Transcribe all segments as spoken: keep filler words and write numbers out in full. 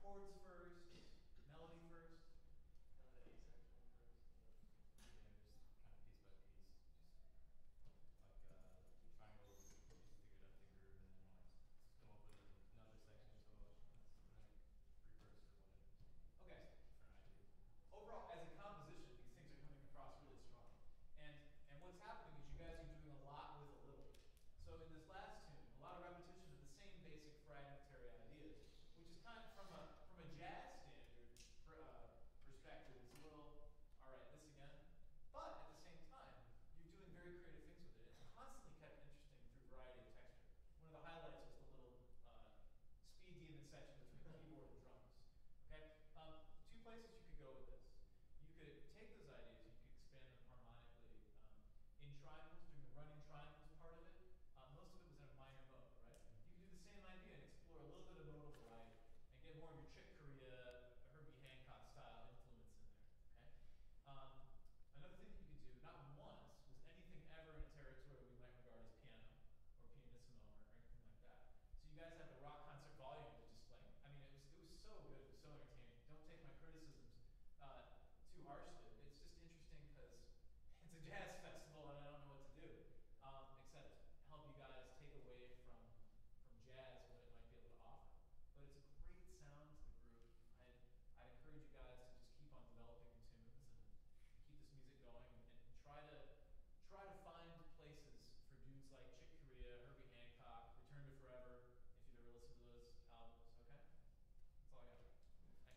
chords first, melody first? Uh, the A section first. Yeah, just kind of piece by piece, just like uh, triangles, you figured out the groove, and then you want to come up with another section, so that's like reverse or whatever. Okay. Just different ideas. Overall, as a composition, these things are coming across really strong. And and what's happening is you guys are doing a lot with a little. So in this last tune, a lot of repetition of the same basic fragmentary ideas, which is kind of from a from a jazz standard for, uh, perspective. It's a little, all right, this again. But at the same time, you're doing very creative things with it. It's constantly kept interesting through variety of texture. One of the highlights was the little uh, speed demon section between keyboard and drums. Okay, um, two places you could go with this. You could take those ideas, you could expand them harmonically um, in triangles, doing the running triangles part of it. Uh, most of it was in a minor mode, right? You could do the same idea and explore a little bit of modal variety and get more of your Chick Corea, Herbie Hancock style influence in there. Okay. Um, another thing that you could do, not once, was anything ever in a territory we might regard as piano or pianissimo or anything like that. So you guys have the rock concert volume to display. I mean, it was it was so good, it was so entertaining. Don't take my criticisms uh, too harshly. It's just interesting because it's a jazz festival and I don't know what to do, um, except help you guys take away from from jazz what it might be able to offer. But it's a great sound to the group. I'd, I'd encourage you guys to just keep on developing tunes and keep this music going and, and try to try to find places for dudes like Chick Corea, Herbie Hancock, Return to Forever, if you've ever listened to those albums, okay? That's all I got. Thanks.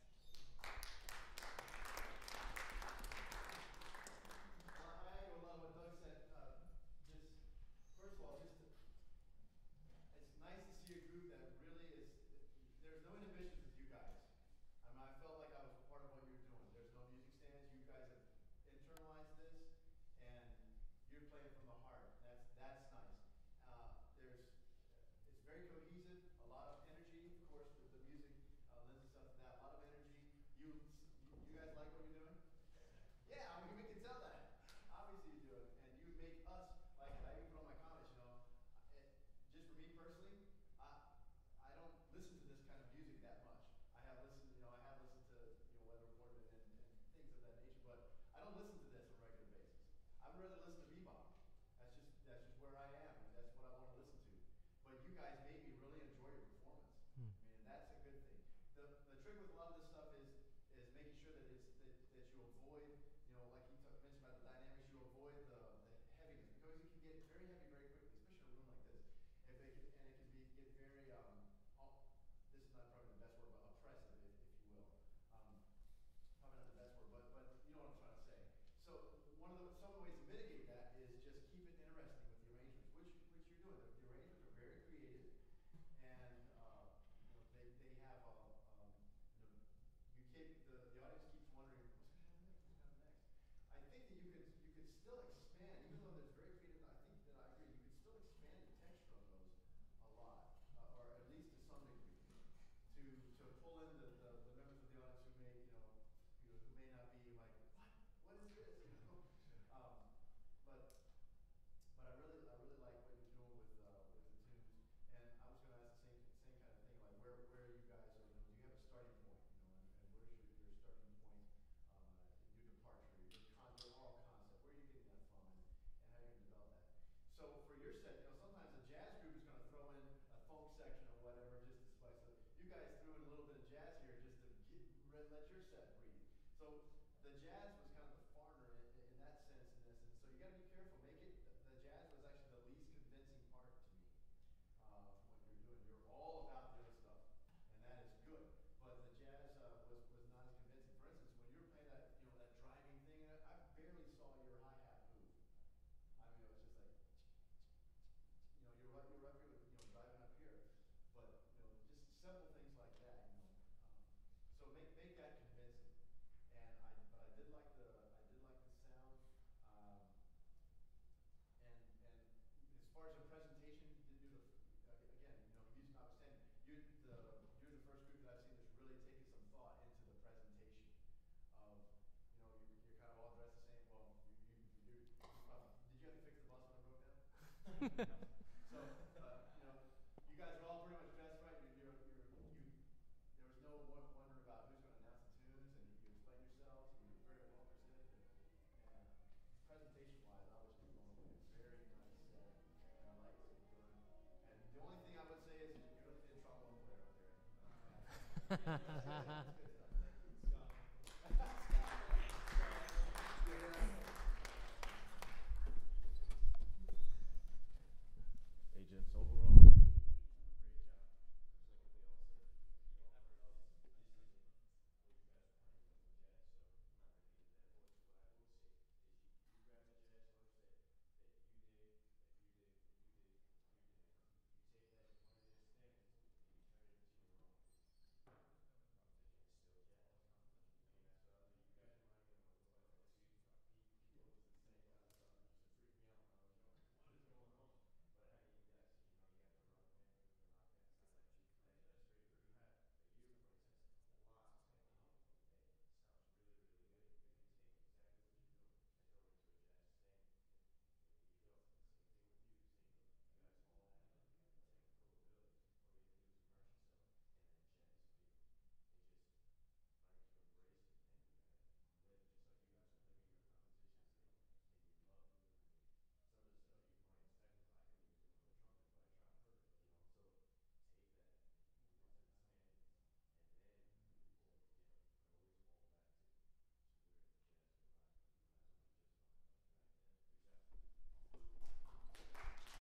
Uh, I echo a lot of what Doug said. Uh, just, first of all, just to, it's nice to see a group that really is, there's no inhibitions with you guys. I mean, I felt like I was part of what you're doing. There's no music stands. You guys have internalized this, and you're playing from the heart. That's that's nice. Uh, there's, it's very cohesive. A lot of energy, of course. The, the music uh, lends itself to that. A lot of energy. You, you guys like what you're doing? Yeah, I mean, we can tell that. Obviously you do it, and you make us like it. I even put on my comments, you know. It, just for me personally, I I don't listen to this kind of music that much. I have listened, you know, I have listened to, you know, Weather Report and, and, and things of that nature, but I don't listen to this on a regular basis. I would rather listen to bebop. That's just that's just where I am, and that's what I want to listen to. But you guys made me really enjoy your performance. Hmm. I mean, that's a good thing. The the trick with a lot of this stuff is is making sure that it's that, that you avoid, you know, like you talk, mentioned about the dynamics, you avoid the, the heaviness, because it can get very heavy very quickly, especially in a room like this. If it can, and it can be get very um, oh, this is not probably the best word, but oppressive, if, if you will. Um, probably not the best word, but but you know what I'm trying to say. So one of the some of the ways to mitigate that is just keep it interesting with the arrangements, which which you're doing. The, the arrangements are very creative, and uh, you know, they they have a um, you know, you keep the the audience keeps wondering what's going to happen next, what's going to happen next. I think that you could you could still expand, even though there's very creative. I think that I agree. You could still expand the texture of those a lot, uh, or at least to some degree, to to pull in the, the, the members of the audience who may you know you know who may not be like what what is this you know. Um, but but I really I really like what you're doing with uh, with the tunes, and I was going to ask the same same kind of thing, like where where you guys are. You know, do you have a starting point? You know, and, and where's your, your starting point? Uh, your departure, your con your oral concept. Where are you getting that from, and, and how are you going to develop that? So for your set, you know, sometimes a jazz group is going to throw in a funk section or whatever just to spice it. You guys threw in a little bit of jazz here just to get, let your set breathe. So the jazz was kind of the foreigner in, in that sense in this, and so you got to be careful. Make it the, the jazz was actually the least convincing part to me. Uh, what you're doing, you're all about the other stuff, and that is good. But the jazz uh, was was not as convincing. For instance, when you were playing that, you know, that driving thing, I, I barely saw your hi hat move. I mean, it was just like, you know, you're right, you're up here with, you know, driving up here, but you know, just simple things like that, you know. Um, so make make that convincing. And I, but I did like the, I did like the sound. Um, and and as far as the presentation, did you uh, again, you know, music notwithstanding, you're the you're the first group that I've seen that's really taken some thought into the presentation of, you know, you're, you're kind of all dressed the same. Well, you you you uh, did you have to fix the bus when it broke down? So uh, you know, you guys are all pretty much dressed right. You're, you're, you're you. There was no one one Yeah, that's good.